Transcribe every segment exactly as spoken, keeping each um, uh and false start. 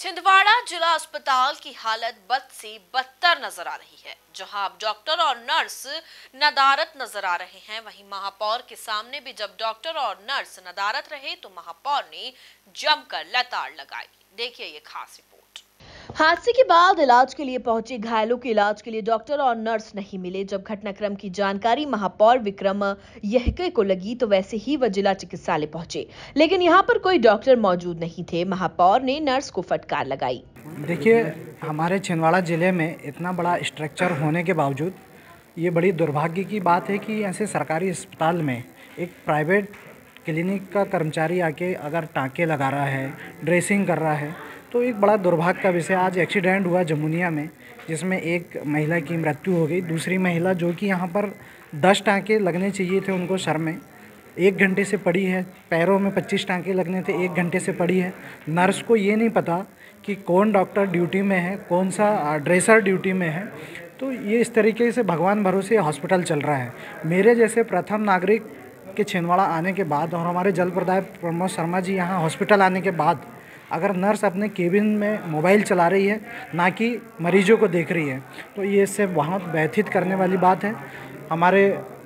छिंदवाड़ा जिला अस्पताल की हालत बद से बदतर नजर आ रही है। जहां अब डॉक्टर और नर्स नदारत नजर आ रहे हैं, वहीं महापौर के सामने भी जब डॉक्टर और नर्स नदारत रहे तो महापौर ने जमकर लताड़ लगाई। देखिए ये खास रिपोर्ट। हादसे के बाद इलाज के लिए पहुंचे घायलों के इलाज के लिए डॉक्टर और नर्स नहीं मिले। जब घटनाक्रम की जानकारी महापौर विक्रम यहके को लगी तो वैसे ही वह जिला चिकित्सालय पहुंचे, लेकिन यहां पर कोई डॉक्टर मौजूद नहीं थे। महापौर ने नर्स को फटकार लगाई। देखिए, हमारे छिंदवाड़ा जिले में इतना बड़ा स्ट्रक्चर होने के बावजूद ये बड़ी दुर्भाग्य की बात है कि ऐसे सरकारी अस्पताल में एक प्राइवेट क्लिनिक का कर्मचारी आके अगर टाँके लगा रहा है, ड्रेसिंग कर रहा है, तो एक बड़ा दुर्भाग्य का विषय। आज एक्सीडेंट हुआ जमुनिया में, जिसमें एक महिला की मृत्यु हो गई। दूसरी महिला जो कि यहाँ पर दस टाँके लगने चाहिए थे उनको सर में, एक घंटे से पड़ी है। पैरों में पच्चीस टाँके लगने थे, एक घंटे से पड़ी है। नर्स को ये नहीं पता कि कौन डॉक्टर ड्यूटी में है, कौन सा ड्रेसर ड्यूटी में है। तो ये इस तरीके से भगवान भरोसे हॉस्पिटल चल रहा है। मेरे जैसे प्रथम नागरिक के छिंदवाड़ा आने के बाद और हमारे जल प्रदायक प्रमोद शर्मा जी यहाँ हॉस्पिटल आने के बाद अगर नर्स अपने केबिन में मोबाइल चला रही है, ना कि मरीजों को देख रही है, तो ये इससे बहुत व्यथित करने वाली बात है। हमारे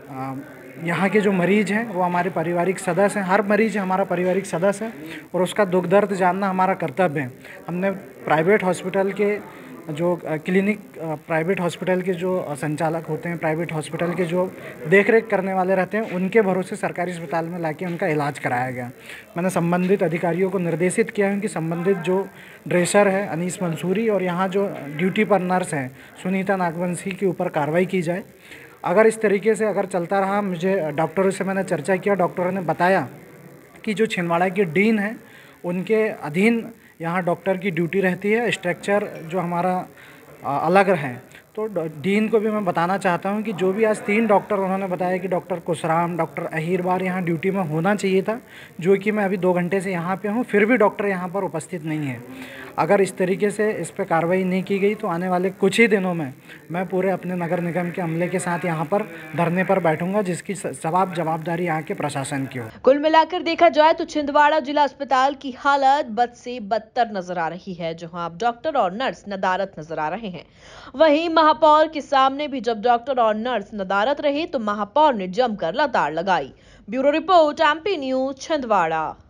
यहाँ के जो मरीज हैं वो हमारे पारिवारिक सदस्य हैं। हर मरीज हमारा पारिवारिक सदस्य है और उसका दुख दर्द जानना हमारा कर्तव्य है। हमने प्राइवेट हॉस्पिटल के जो क्लिनिक प्राइवेट हॉस्पिटल के जो संचालक होते हैं, प्राइवेट हॉस्पिटल के जो देखरेख करने वाले रहते हैं, उनके भरोसे सरकारी अस्पताल में लाके उनका इलाज कराया गया। मैंने संबंधित अधिकारियों को निर्देशित किया है कि संबंधित जो ड्रेसर है अनीस मंसूरी और यहाँ जो ड्यूटी पर नर्स हैं सुनीता नागवंशी के ऊपर कार्रवाई की जाए। अगर इस तरीके से अगर चलता रहा, मुझे डॉक्टरों से मैंने चर्चा किया, डॉक्टरों ने बताया कि जो छिंदवाड़ा के डीन हैं उनके अधीन यहाँ डॉक्टर की ड्यूटी रहती है। स्ट्रक्चर जो हमारा अलग है, तो डीन को भी मैं बताना चाहता हूँ कि जो भी आज तीन डॉक्टर उन्होंने बताया कि डॉक्टर कुशराम, डॉक्टर अहीरबार यहाँ ड्यूटी में होना चाहिए था, जो कि मैं अभी दो घंटे से यहाँ पे हूँ, फिर भी डॉक्टर यहाँ पर उपस्थित नहीं है। अगर इस तरीके से इस पर कार्रवाई नहीं की गई तो आने वाले कुछ ही दिनों में मैं पूरे अपने नगर निगम के अमले के साथ यहाँ पर धरने पर बैठूंगा, जिसकी जवाब जवाबदारी यहाँ के प्रशासन की हो। कुल मिलाकर देखा जाए तो छिंदवाड़ा जिला अस्पताल की हालत बद से बदतर नजर आ रही है, जहां अब डॉक्टर और नर्स नदारत नजर आ रहे हैं। वहीं महापौर के सामने भी जब डॉक्टर और नर्स नदारत रहे तो महापौर ने जमकर लताड़ लगाई। Bureau report, MP news, Chhindwara.